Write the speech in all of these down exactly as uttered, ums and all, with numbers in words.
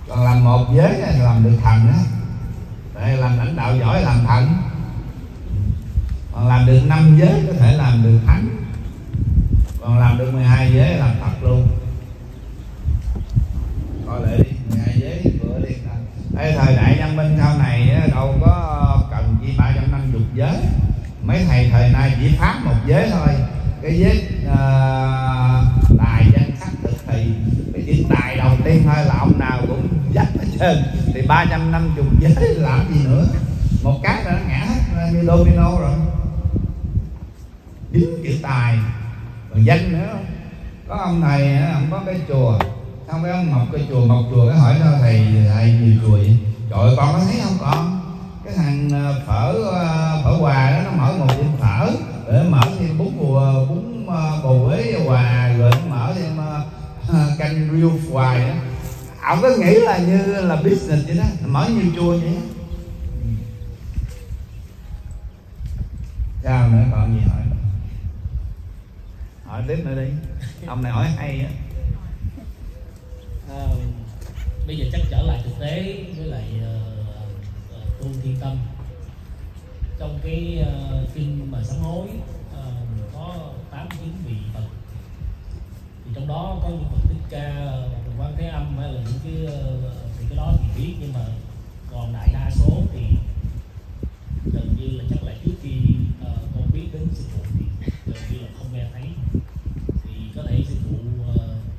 Còn làm một giới thì làm được thần á, để làm lãnh đạo giỏi làm thần. Còn làm được năm giới có thể làm được thánh. Còn làm được mười hai giới làm Phật luôn. Coi lại đi, mười hai giới vừa đi. Ê, thời đại văn minh sau này đâu có cần chi ba trăm năm mươi giới. Mấy thầy thời nay chỉ pháp một giới thôi. Cái giới uh, tài danh sắc thực thì cái chữ tài đầu tiên thôi là ông nào cũng dắt hết trơn. Thì ba trăm năm mươi giới làm gì nữa. Một cái là nó ngã hết như domino rồi. Dính chữ tài. Còn danh nữa. Có ông thầy ông có cái chùa, xong cái ông mọc cái chùa, mọc chùa cái hỏi sao thầy thầy nhiều chùa vậy? Trời ơi, con có thấy không con? Cái thằng phở phở Hòa đó nó mở một tiệm phở, rồi mở thêm bún bùa bún bò Huế Hòa, rồi nó mở thêm uh, canh riêu hoài đó. Ông có nghĩ là như là business vậy đó, mở nhiều chùa vậy. Sao nữa, còn gì hỏi? Hỏi tiếp nữa đi. Ông này hỏi hay á. À, bây giờ chắc trở lại thực tế với lại uh, uh, tu Thiên Tâm. Trong cái uh, kinh mà sám hối uh, có tám mươi chín vị Phật, thì trong đó có những Phật Thích Ca, Quan Thế Âm hay là những cái uh, thì cái đó thì biết, nhưng mà còn đại đa số thì gần như là chắc là trước khi uh, con biết đến sư phụ thì gần như là không nghe thấy. Thì có thể sư phụ uh,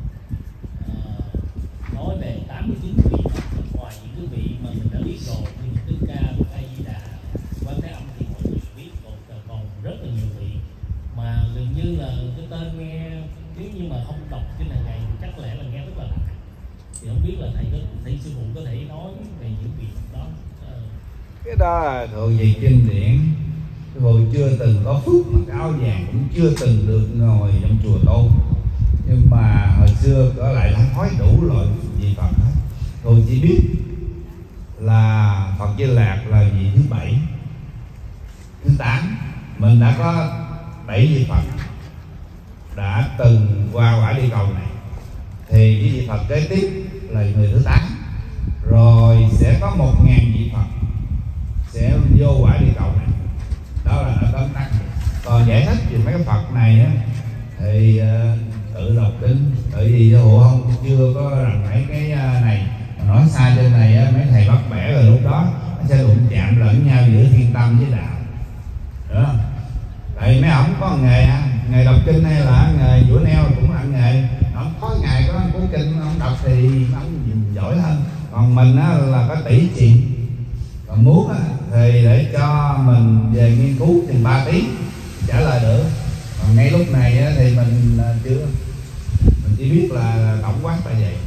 uh, nói về tám mươi chín vị Phật, ngoài những cái vị mà mình đã biết rồi như Thích Ca, A Di Đà, Quan Thế Âm thì mọi người biết, còn còn rất là nhiều vị mà gần như là cái tên nghe, nếu như mà không đọc kinh hàng ngày thì chắc lẽ là nghe rất là lạ. Thì không biết là thầy có thầy sư phụ có thể nói về những vị đó. Cái đó là thuộc về kinh điển. Sư phụ chưa từng có phước mặc áo vàng, cũng chưa từng được ngồi trong chùa tôn, nhưng mà hồi xưa có lại đã nói đủ loại vị Phật hết. Tôi chỉ biết là Phật Di Lạc là vị thứ bảy, thứ tám. Mình đã có bảy vị Phật đã từng qua quả địa cầu này, thì cái vị Phật kế tiếp là người thứ tám, rồi sẽ có một ngàn vị Phật sẽ vô quả địa cầu này. Đó là nó tóm tắt. Còn giải thích về mấy cái Phật này á, thì uh, tự đọc kinh. Tại vì sư phụ không chưa có rằng mấy cái uh, này mà nói xa trên này á, mấy thầy bắt bẻ rồi lúc đó nó sẽ đụng chạm lẫn nhau giữa thiên tâm với đạo. Đúng không? Tại mấy ổng có nghề ha, nghề đọc kinh hay là nghề vũa neo cũng là nghề. Ổng có ngày có cuốn kinh ông đọc thì ông giỏi hơn. Còn mình á là có tỷ chuyện. Còn muốn á thì để cho mình về nghiên cứu chừng ba tiếng trả lời được. Còn ngay lúc này á, thì mình chưa, mình chỉ biết là tổng quát là vậy.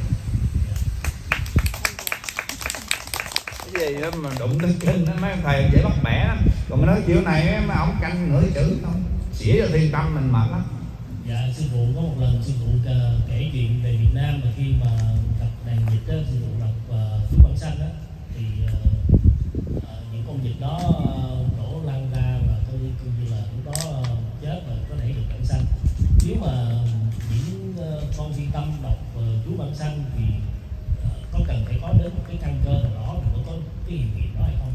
Cái gì đó mà đụng đến kinh đó, mấy thầy dễ bắt bẻ lắm. Còn nói kiểu này mấy ổng canh nửa chữ không, xỉa cho thiên tâm mình mệt lắm. Dạ, sư phụ có một lần sư phụ kể chuyện về Việt Nam mà khi mà gặp đàn vịt đó, sư phụ đọc uh, Chú Bản Sanh đó, thì uh, uh, những con vịt đó uh, đổ lăn ra và coi như là lúc đó uh, chết và có thể được bản sanh. Nếu mà những uh, con thiên tâm đọc uh, Chú Bản Sanh thì uh, có cần phải có đến một cái căn cơ nào đó để có cái hiện tượng đó hay không?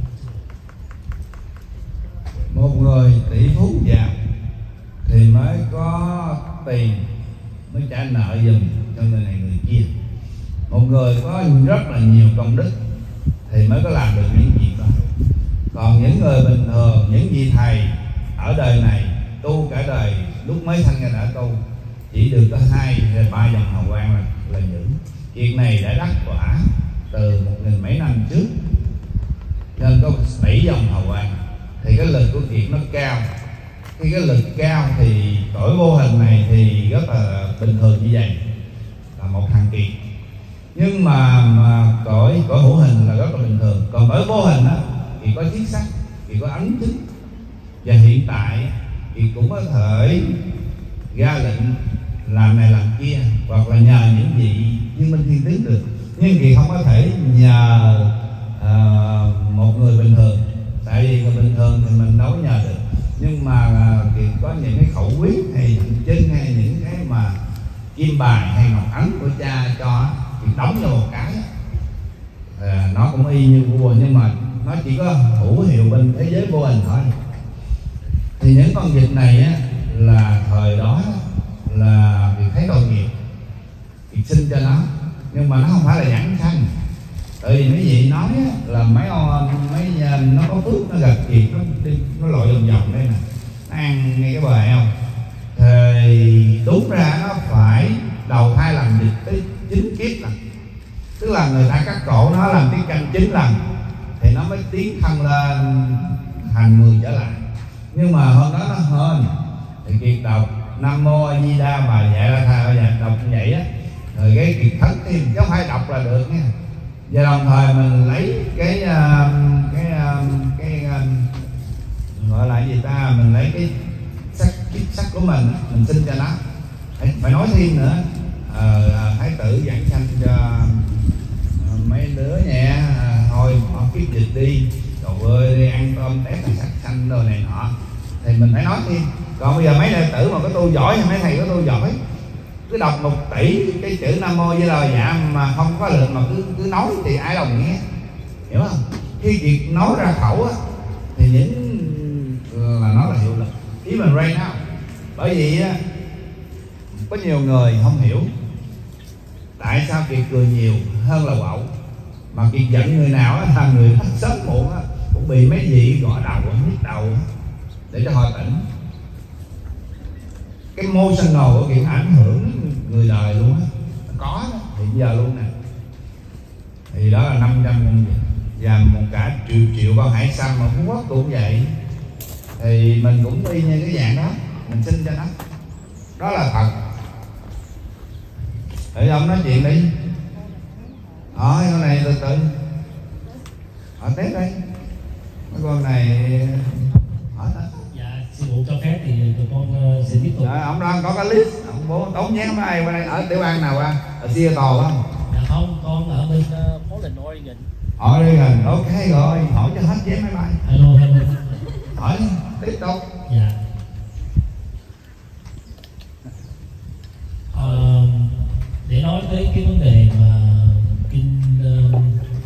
Một người tỷ phú giàu thì mới có tiền mới trả nợ giùm cho người này người kia. Một người có rất là nhiều công đức thì mới có làm được những việc đó. Còn những người bình thường, những vị thầy ở đời này tu cả đời, lúc mới sanh ra đã tu, chỉ được có hai hay ba dòng hào quang là, là những việc này đã đắc quả từ một nghìn mấy năm trước, nên có bảy dòng hào quang. Thì cái lực của kiệt nó cao. Khi cái lực cao thì cõi vô hình này thì rất là bình thường như vậy, là một thằng kiệt. Nhưng mà, mà cõi cõi hữu hình là rất là bình thường. Còn cõi vô hình á thì có chiết sắc, thì có ấn chứng. Và hiện tại thì cũng có thể ra lệnh làm này làm kia, hoặc là nhờ những vị như Minh Thiên Tướng được. Nhưng thì không có thể nhờ uh, một người bình thường. Tại vì người bình thường thì mình đâu có nhờ được. Nhưng mà thì có những cái khẩu quyết hay những chân hay những cái mà kim bài hay ngọc ấn của cha cho thì đóng vô một cái nó cũng y như vua, nhưng mà nó chỉ có hữu hiệu bên thế giới vô hình thôi. Thì những con vịt này á, là thời đó là việc thấy tội nghiệp, việc sinh cho nó, nhưng mà nó không phải là dẫn sanh. Tại vì mấy vị nói á, là mấy mấy nó có phước, nó gặp kiệt, nó đi, nó lội vòng vòng đây nè, nó ăn ngay cái bờ eo. Thì đúng ra nó phải đầu thai làm vịt tới chín kiếp lần, tức là người ta cắt cổ nó làm tiếng canh chín lần thì nó mới tiến thân lên thành người trở lại. Nhưng mà hôm đó nó hên thì Kiệt đọc Nam Mô A Di Đà bà dạy ra thà và đọc như vậy á, rồi cái Kiệt thất tim chứ không phải đọc là được nha. Và đồng thời mình lấy cái cái cái, cái gọi là gì ta, mình lấy cái sắc kiếp sắc của mình, mình xin cho nó. Phải nói thêm nữa, à, thái tử giảng sanh cho mấy đứa nha, à, thôi họ kiếp dịch đi, rồi ơi đi ăn tôm tép là sắc xanh đồ này nọ, thì mình phải nói thêm. Còn bây giờ mấy đệ tử mà có tu giỏi hay mấy thầy có tu giỏi cứ đọc một tỷ cái chữ Nam Mô với lời dạ mà không có lực mà cứ cứ nói thì ai đồng nghe, hiểu không? Khi việc nói ra khẩu á thì những là nó là hiệu lực. Even right now, bởi vì á có nhiều người không hiểu tại sao Kiệt cười nhiều hơn là quậu, mà Kiệt giận người nào á là người đó sớm muộn á cũng bị mấy vị gõ đầu, nhức đầu để cho họ tỉnh. Cái emotional của Kiệt ảnh hưởng người đời luôn á, có đó, hiện giờ luôn nè. Thì đó là năm trăm con vịt và một cả triệu triệu con hải sâm mà Phú Quốc cũng vậy. Thì mình cũng y như cái dạng đó, mình xin cho nó, đó là thật. Để ông nói chuyện đi. Ờ, con này từ từ ở Tết đây, mấy con này ở Tết. Dạ, sư phụ cho phép thì tụi con uh, sẽ tiếp tục. À, ông đang có cái list, ông bố tốn nhé mấy ai bên đây ở tiểu bang nào qua, ở Seattle không? Dạ không, con ở bên uh, Portland, Oregon. Oregon, ok rồi, hỏi cho hết vé máy bay. Hello, hello. Hỏi tiếp tục. Dạ. Uh, để nói tới cái vấn đề mà kinh uh,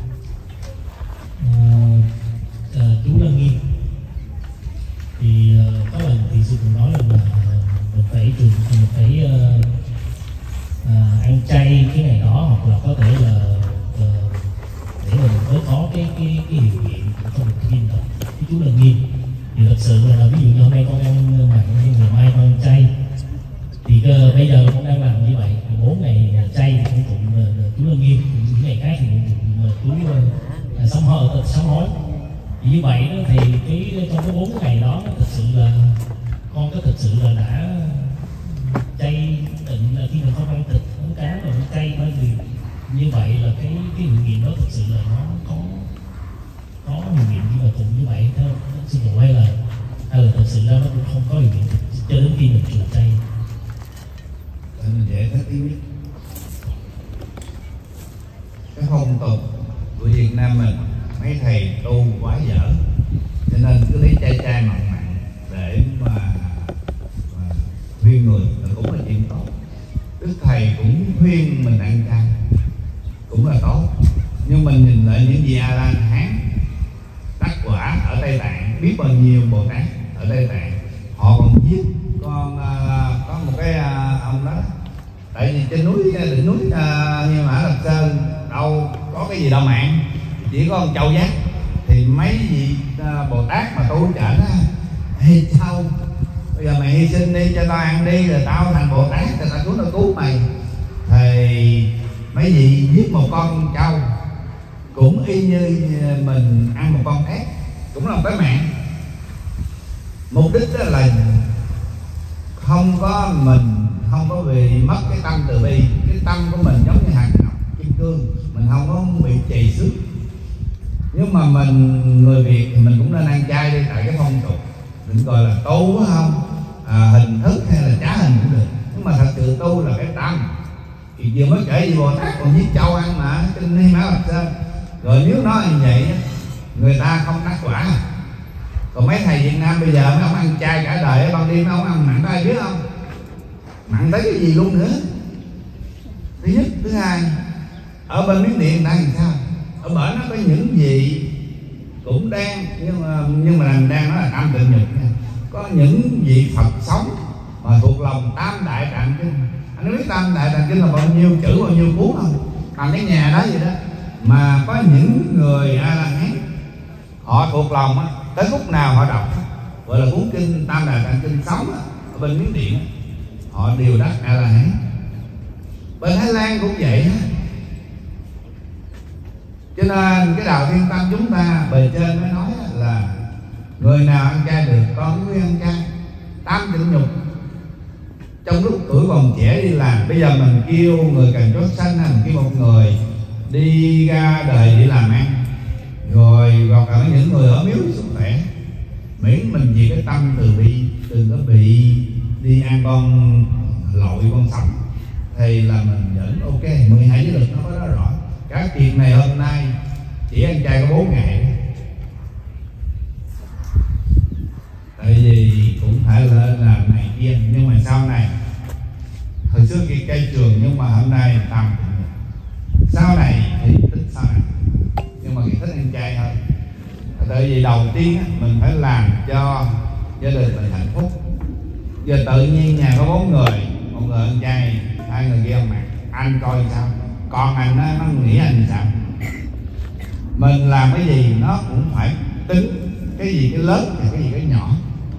uh, uh, chú Lăng Nghiêm thì uh, có lần thì sư phụ nói rằng là mình phải trường mình phải uh, uh, ăn chay cái ngày đó, hoặc là có thể là uh, để mình đối phó cái cái cái điều kiện của con được nghiêm đó cái chú Lăng Nghiêm. Thì thật sự là ví dụ như hôm nay con ăn mặn nhưng ngày mai con ăn chay thì uh, bây giờ con đang làm như vậy, bốn ngày chay thì con tụng uh, chú Lăng Nghiêm, những ngày khác thì con tụng uh, chú uh, sám hối, sám hối. Thì như vậy đó thì cái trong cái bốn ngày đó thật sự là con có thật sự là đã chay định là khi mình không ăn thịt, ăn cá rồi ăn chay bởi vì như vậy là cái cái hiệu nghiệm đó thật sự là nó có có hiệu nghiệm nhưng mà tụng như vậy theo sư phụ, hay là hay là thật sự ra nó cũng không có hiệu nghiệm cho đến khi mình chịu chay. Mình dễ thích ý biết cái phong tục của Việt Nam mình, mấy thầy tu quá dở cho nên cứ lấy chai chai mặn mặn để mà, mà khuyên người là cũng là chuyện tốt. Đức thầy cũng khuyên mình ăn chay cũng là tốt, nhưng mình nhìn lại những vị A La Hán đắc quả ở Tây Tạng, biết bao nhiêu Bồ Tát ở Tây Tạng, họ còn giết con uh, có một cái uh, ông đó, tại vì trên núi đỉnh núi uh, như Mã Lập Sơn đâu có cái gì đâu mạng, chỉ có con trâu giác. Thì mấy vị uh, Bồ Tát mà tu chở á, ê sao bây giờ mày hy sinh đi cho tao ăn đi, rồi tao thành Bồ Tát rồi tao xuống tao cứu mày. Thì mấy vị giết một con trâu cũng y như mình ăn một con ếch, cũng là một cái mạng. Mục đích đó là không có mình không có vì mất cái tâm từ bi, cái tâm của mình giống như hạt ngọc kim cương, mình không có bị trì xước. Nhưng mà mình người Việt thì mình cũng nên ăn chay đi, tại cái phong tục mình gọi là tu phải không, à, hình thức hay là trá hình cũng được, nhưng mà thật sự tu là cái tâm. Thì vừa mới kể gì Bồ Tát còn giết trâu ăn mà trên Hy Mã Lập Sơn, rồi nếu nói như vậy người ta không đắc quả. Còn mấy thầy Việt Nam bây giờ mấy ông ăn chay cả đời, ban đêm mấy ông ăn mặn, ai biết không, mặn tới cái gì luôn nữa. Thứ nhất, thứ hai, ở bên Miến Điện đang làm sao, ở bển nó có những vị cũng đang, nhưng mà nhưng mà mình đang nói là tam tịnh nhục nha. Có những vị Phật sống mà thuộc lòng tam đại tạng kinh. Anh biết tam đại tạng kinh là bao nhiêu chữ, bao nhiêu cuốn không? Bằng cái nhà đó vậy đó. Mà có những người A La Hán họ thuộc lòng á, tới lúc nào họ đọc gọi là cuốn kinh tam đại tạng kinh sống á, ở bên Miến Điện họ đều đắc A La Hán. Bên Thái Lan cũng vậy á. Cho nên cái đạo Thiên Tâm chúng ta bề trên mới nói là người nào ăn chay được con cứ ăn chay. Tam tịnh nhục trong lúc tuổi còn trẻ đi làm. Bây giờ mình kêu người cần chót xanh hay mình kêu một người đi ra đời đi làm ăn, rồi hoặc là những người ở miếu sức khỏe, miễn mình vì cái tâm từ bi, đừng có bị đi ăn con lội con sọc, thì là mình vẫn ok. Mười hai giới luật nó có đó rõ. Các chuyện này hôm nay chỉ ăn chay có bốn ngày, tại vì cũng phải lên làm này kia, nhưng mà sau này hồi xưa kia cây trường, nhưng mà hôm nay tầm sau này thì thích sau này, nhưng mà thích ăn chay hơn. Tại vì đầu tiên mình phải làm cho gia đình mình hạnh phúc. Giờ tự nhiên nhà có bốn người, một người ăn chay, hai người kia ăn mặn, anh coi sao, còn anh nó, nó nghĩ anh sao. Mình làm cái gì nó cũng phải tính cái gì cái lớn và cái gì cái nhỏ.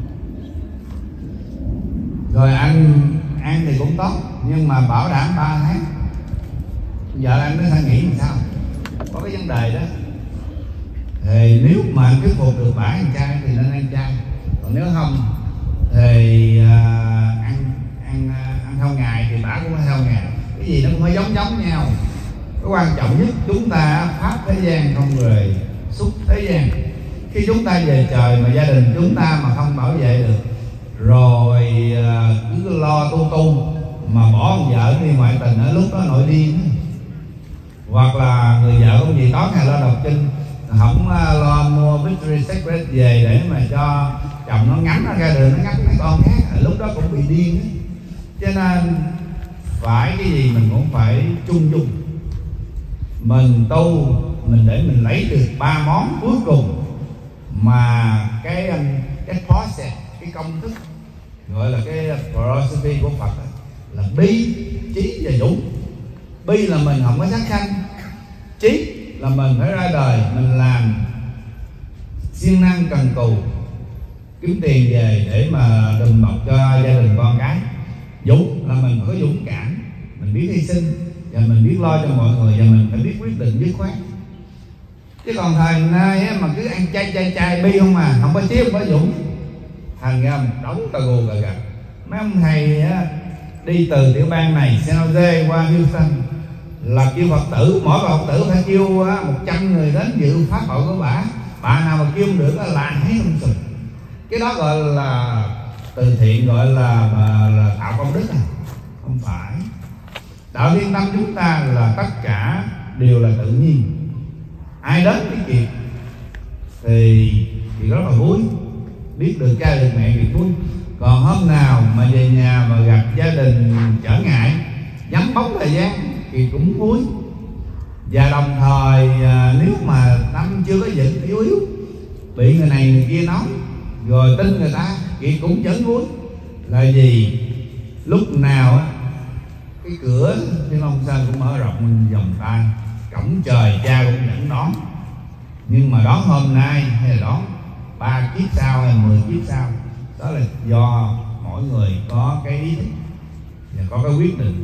Rồi anh ăn thì cũng tốt, nhưng mà bảo đảm ba tháng vợ anh nó sẽ nghĩ làm sao, có cái vấn đề đó. Thì nếu mà anh thuyết phục được bả ăn chay thì nên ăn chay, còn nếu không thì uh, ăn ăn ăn theo ngày thì bả cũng phải theo ngày. Cái gì nó cũng phải giống giống nhau. Cái quan trọng nhất chúng ta pháp thế gian không rời xúc thế gian. Khi chúng ta về trời mà gia đình chúng ta mà không bảo vệ được, rồi uh, cứ lo tu tu mà bỏ con vợ đi ngoại tình ở lúc đó nội điên, hoặc là người vợ không gì tối ngày lo đọc kinh, không uh, lo mua Victory Secret về để mà cho chồng nó ngắm nó ra đường, nó ngắm mấy con khác, ở lúc đó cũng bị điên. Cho nên phải cái gì mình cũng phải chung chung. Mình tu mình để mình lấy được ba món cuối cùng mà cái cái process, cái công thức gọi là cái philosophy của Phật là bi, trí và dũng. Bi là mình không có sát sanh, trí là mình phải ra đời mình làm siêng năng cần cù kiếm tiền về để mà đùm bọc cho gia đình con cái. Dũng là mình có dũng cảm, mình biết hy sinh và mình biết lo cho mọi người, và mình phải biết quyết định dứt khoát. Chứ còn thời nay mà cứ ăn chay chay chay bi không mà không có trí không có dũng, thành ra một đống tà gù gà gà. Mấy ông thầy á, đi từ tiểu bang này San Jose qua Houston là kêu Phật tử, mỗi Phật tử phải kêu một trăm người đến dự pháp hội của bả. Bà nào mà kêu không được là hết không sụp. Cái đó gọi là từ thiện, gọi là, là, là tạo công đức à? Không phải. Đạo Thiên Tâm chúng ta là tất cả đều là tự nhiên. Ai đến cái kịp thì thì rất là vui, biết được cha được mẹ thì vui. Còn hôm nào mà về nhà mà gặp gia đình trở ngại, nhắm bóng thời gian thì cũng vui. Và đồng thời nếu mà tâm chưa có vững yếu yếu, bị người này người kia nói rồi tin người ta thì cũng vẫn vui. Là gì? Lúc nào cái cửa Thiên Long Sơn cũng mở rộng vòng tay, cổng trời cha cũng dẫn đón. Nhưng mà đón hôm nay hay là đón ba kiếp sau hay mười kiếp sau, đó là do mỗi người có cái ý thức và có cái quyết định.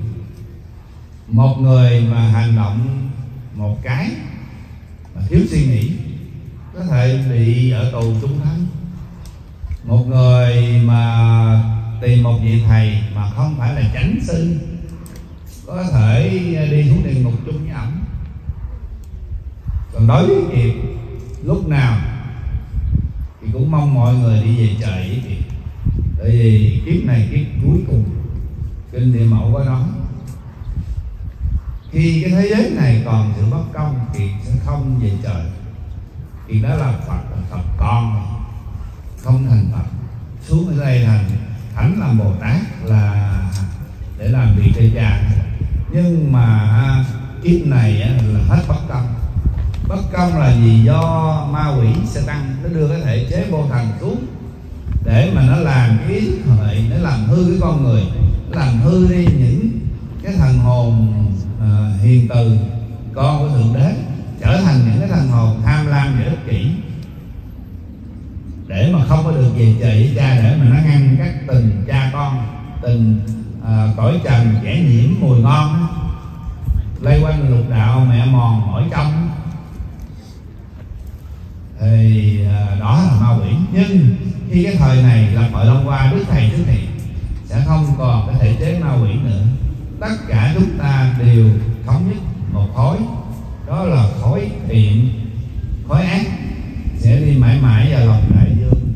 Một người mà hành động một cái mà thiếu suy nghĩ có thể bị ở tù chung thân. Một người mà tìm một vị thầy mà không phải là chánh sư có thể đi xuống địa ngục chung với ổng. Còn đối với Kiệt, lúc nào thì cũng mong mọi người đi về trời với Kiệt. Tại vì kiếp này kiếp cuối cùng, kinh Địa Mẫu có nói khi cái thế giới này còn sự bất công, Kiệt sẽ không về trời. Kiệt đã là Phật, là Phật con, không thành Phật, xuống ở đây thành thánh làm Bồ Tát là để làm việc cho cha. Nhưng mà kiếp này là hết bất công. Mất công là vì do ma quỷ sẽ tăng, nó đưa cái thể chế vô thần xuống để mà nó làm cái ý huệ, nó làm hư cái con người, nó làm hư đi những cái thần hồn uh, hiền từ con của Thượng Đế, trở thành những cái thần hồn tham lam và ích kỷ, để mà không có được về trời với cha, để mà nó ngăn các tình cha con, tình uh, cõi trần kẻ nhiễm mùi ngon đó, lây quanh lục đạo mẹ mòn mỏi trong, thì uh, đó là ma quỷ. Nhưng khi cái thời này là Hội Long Hoa Đức Thầy xuất hiện, sẽ không còn cái thể chế ma quỷ nữa. Tất cả chúng ta đều thống nhất một khối, đó là khối thiện, khối ác sẽ đi mãi mãi vào lòng đại dương.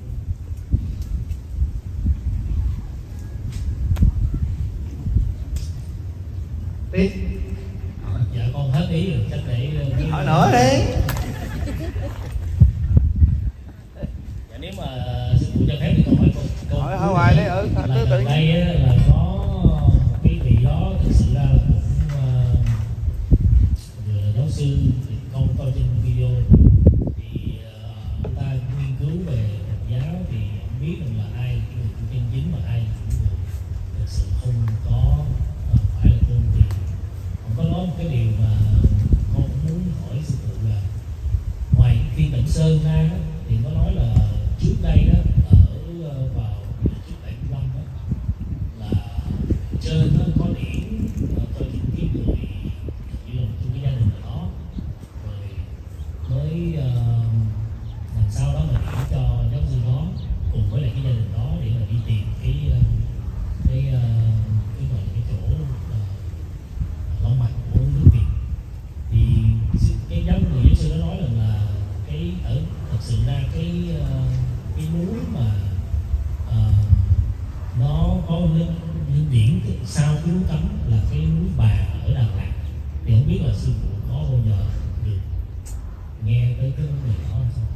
Tiếp. Dạ con hết ý rồi, chắc để hỏi nữa đi. Dạ nếu mà sư phụ cho phép thì con hỏi câu hỏi hỏi hoài đi. Ừ, là gần đây á, là có một cái vị đó thực sự ra là cũng uh, vừa là giáo sư, thì con coi trên video thì uh, ông ta nghiên cứu về Phật giáo thì ông biết rằng là ai cái người tu chân chính mà ai là những người thực sự không có uh, phải là tôn thì ông có nói một cái điều mà con cũng muốn hỏi sư phụ là ngoài Thiên Tịnh Sơn ra đó, thì có nói là trước đây đó ở uh, vào trước bảy mươi lăm đó là trên nó có điển uh, cho những cái người như là trong cái gia đình đó, rồi mới uh, làm sao đó mà điển cho giáo sư đó cùng với lại cái gia đình đó để mà đi tìm cái uh, cái uh, cái gọi là cái chỗ uh, long mạch của nước Việt. Thì cái giáo người giáo sư đó nói rằng là cái ở thật sự ra cái uh, cái núi mà uh, nó có linh, linh điển sau cái núi Cấm là cái núi Bà ở Đà Lạt. Thì không biết là sư phụ có bao giờ được nghe tới cái vấn đề đó hay không?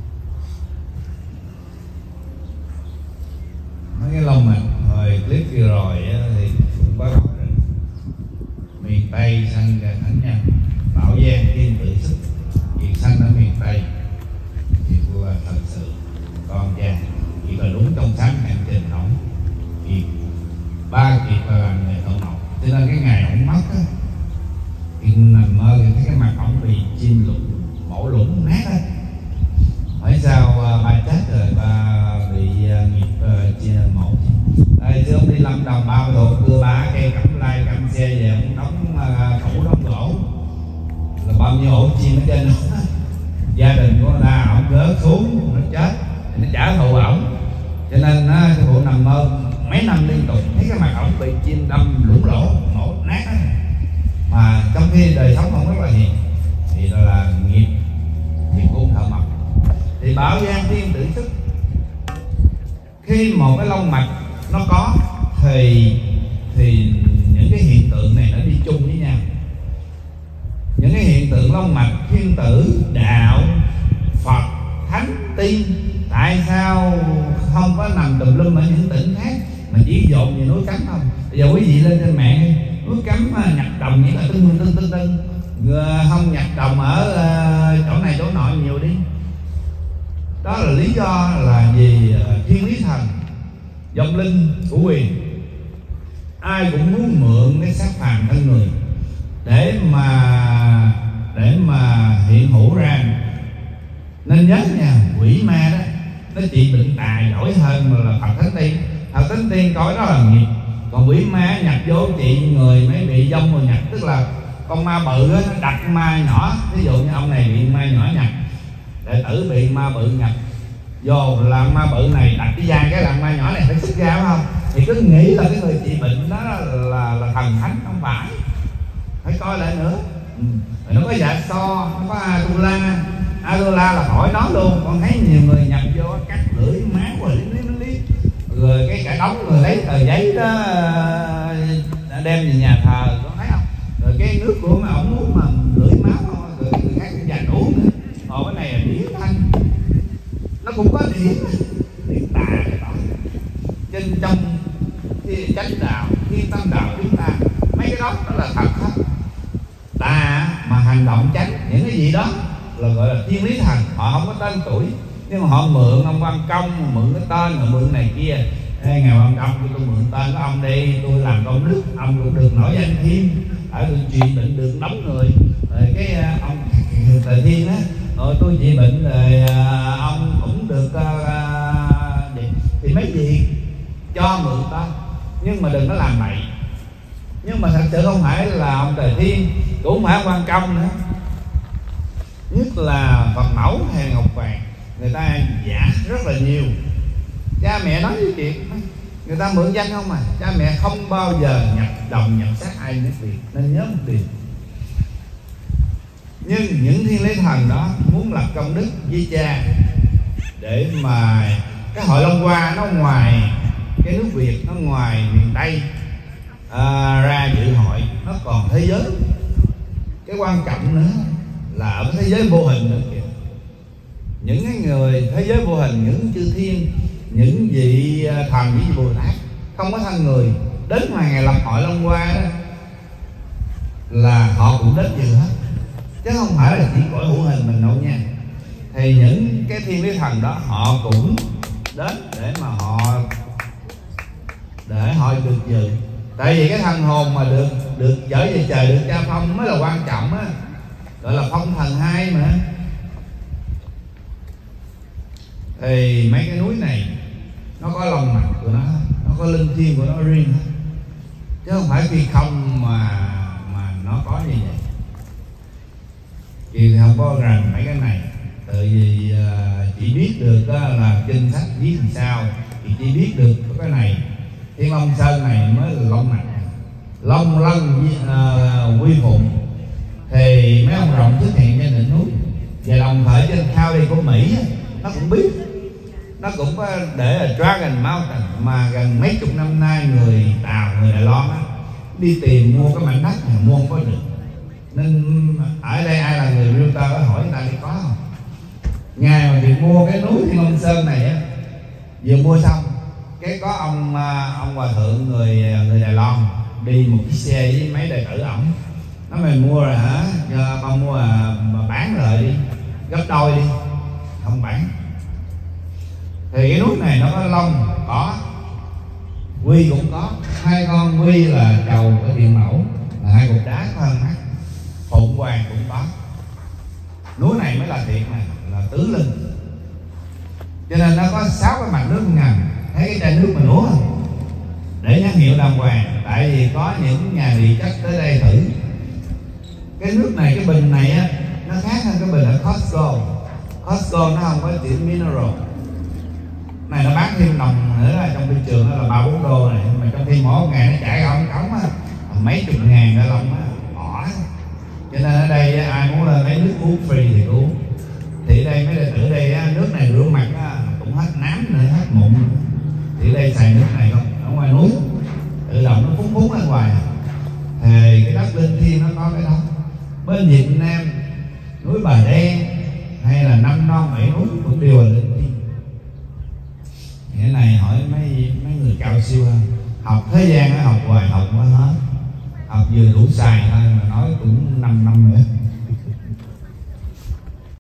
Mấy cái lông mạch hồi clip kia rồi á, thì cũng có nói rồi. Miền Tây sanh ra thánh nhân, Bảo Giang Thiên Tự Sức, việc sanh ở miền Tây thì của thật sự con cha chỉ là đúng trong sáng hành trình nóng, thì ba kiệt là làm người thợ mộc, cho nên cái ngày ổng mất á, thì nằm mơ thì thấy cái mặt ổng bị chim lục mổ lũng nát á. Hỏi sao uh, ba chết rồi, ba bị uh, nghiệp uh, chia mổ. Đây chứ ông đi Lâm Đồng ba mươi độ cưa ba cây cẩm lai cầm xe về ông đóng uh, tủ đóng gỗ là bao nhiêu ổ chim ở trên đó. Gia đình của ta ổng gỡ xuống nó chết thì nó trả thù ổng, cho nên á, cái vụ nằm mơ mấy năm liên tục thấy cái mặt ổng bị chim đâm lủng lỗ mổ nát đó. Mà trong khi đời sống không rất là hiền thì đó là nghiệp nghiệp của thợ mộc. Thì Bảo Giang Thiên Tự Sức, khi một cái lông mạch nó có thì thì những cái hiện tượng này nó đi chung với nhau. Những cái hiện tượng lông mạch thiên tử, đạo, Phật, thánh, tiên, tại sao không có nằm tùm lum ở những tỉnh khác mà chỉ dồn về núi Cấm không? Bây giờ quý vị lên trên mạng núi Cấm nhập đồng nghĩa là tưng tưng tưng tưng, không nhập đồng ở chỗ này chỗ nọ nhiều đi. Đó là lý do là vì thiên lý thần, vong linh của quyền, ai cũng muốn mượn cái xác phàm thân người để mà để mà hiện hữu ra. Nên nhớ nha, quỷ ma đó nó trị bệnh tà giỏi hơn mà là Phật Thánh Tiên. Phật Thánh Tiên coi đó là nghiệp, còn quỷ ma nhập vô trị người mới bị vong rồi nhập, tức là con ma bự đó, nó đặt ma nhỏ. Ví dụ như ông này bị ma nhỏ nhập, đệ tử bị ma bự nhập vô, là ma bự này đặt cái gian cái là ma nhỏ này phải xuất ra, phải không? Thì cứ nghĩ là cái người trị bệnh đó là là, là thần thánh, không phải. Phải coi lại nữa. Ừ. Nó có dạ so, nó có Atula. Atula là khỏi nói luôn. Con thấy nhiều người nhập vô cắt lưỡi máu rồi liếm liếm liếm, rồi cái cả đống người lấy tờ giấy đó đem về nhà thờ, con thấy không? Rồi cái nước của mà ổng uống mà lưỡi máu không, rồi người khác cũng dành uống nữa. Còn cái này là điển thanh, nó cũng có điển điển tà cái đó. Trên trong khi chánh đạo, thiên tâm đạo chúng ta, mấy cái đó đó là thật hết. Tà mà hành động tránh những cái gì đó là gọi là thiên lý thần, họ không có tên tuổi nhưng mà họ mượn ông Quan Công, mượn cái tên, rồi mượn này kia. Ê, ngài Quan Công cho tôi mượn tên của ông đi, tôi làm công đức, ông cũng được nổi danh thêm, ở tôi trị bệnh được đóng người. Rồi cái ông Tề Thiên á, rồi tôi trị bệnh rồi ông cũng được uh, thì mấy gì cho mượn tên, nhưng mà đừng có làm bậy. Nhưng mà thật sự không phải là ông Tề Thiên, cũng không phải Quan Công nữa, nhất là Phật Mẫu hay Ngọc Hoàng, người ta giả rất là nhiều. Cha mẹ nói với chuyện người ta mượn danh không mà, cha mẹ không bao giờ nhập đồng nhập xác ai nước Việt, nên nhớ một điều. Nhưng những thiên lý thần đó muốn lập công đức với cha, để mà cái hội Long Hoa nó ngoài cái nước Việt, nó ngoài miền Tây à, ra dự hội, nó còn thế giới. Cái quan trọng nữa là ở thế giới vô hình nữa kìa. Những cái người thế giới vô hình, những chư thiên, những vị thần, những vị Bồ Tát không có thân người đến ngoài ngày lập hội Long Hoa đó, là họ cũng đến dự hết, chứ không phải là chỉ cõi hữu hình mình đâu nha. Thì những cái thiên lý thần đó họ cũng đến để mà họ để họ được dự. Tại vì cái thần hồn mà được được dở về trời, được cha phong mới là quan trọng á, gọi là phong thần hai mà. Thì mấy cái núi này nó có lòng mạch của nó, nó có linh thiêng của nó riêng hết, chứ không phải phi không mà mà nó có như vậy. Chị thì không có rành mấy cái này, tại vì uh, chỉ biết được uh, là kinh sách viết làm sao, thì chỉ biết được cái này. Thiên Long Sơn này mới là long mạch, long lân uh, quy phụng. Thì mấy ông rồng xuất hiện trên đỉnh núi, và đồng thời trên cao đây của Mỹ nó cũng biết, nó cũng có để là Dragon Mountain, mà gần mấy chục năm nay người Tàu, người Đài Loan á, đi tìm mua cái mảnh đất này mua không có được. Nên ở đây ai là người realtor có hỏi người ta đi có không. Ngày mà việc mua cái núi Thiên Long Sơn này á, vừa mua xong cái có ông ông hòa thượng người người Đài Loan đi một chiếc xe với mấy đệ tử ổng, nói mày mua rồi hả, cho con mua à, mà bán rồi đi, gấp đôi đi. Không bán. Thì cái núi này nó có long, có quy cũng có, hai con quy là cầu cái điện mẫu, là hai cục đá có hơn mắt. Phụng Hoàng cũng có. Núi này mới là thiệt này, là tứ linh. Cho nên nó có sáu cái mặt nước ngầm, thấy cái chai nước mà nuốt không? Để nhãn hiệu đàng hoàng. Tại vì có những nhà địa chất tới đây thử cái nước này, cái bình này á, nó khác hơn cái bình ở Costco. Costco nó không có chữ mineral, này nó bán thêm đồng nữa là trong thị trường đó là ba bốn đô này, mà trong khi mỗi ngày nó chảy ống cống á mấy chục ngàn cả lòng á, bỏ. Cho nên ở đây ai muốn lên lấy nước uống free thì uống. Thì ở đây mấy đệ tử đây á, nước này rửa mặt á, cũng hết nám nữa, hết mụn. Thì ở đây xài nước này không, ở ngoài núi tự động nó phúng phúng ở ngoài. Thì cái đất linh thiêng nó có cái đó. Bên Việt Nam núi Bà Đen hay là Năm Non Bảy Núi cũng đều là linh thiêng. Cái này hỏi mấy mấy người cao siêu hơn, học thế gian á, học hoài học mới hết, học vừa đủ xài thôi mà nói cũng năm năm nữa.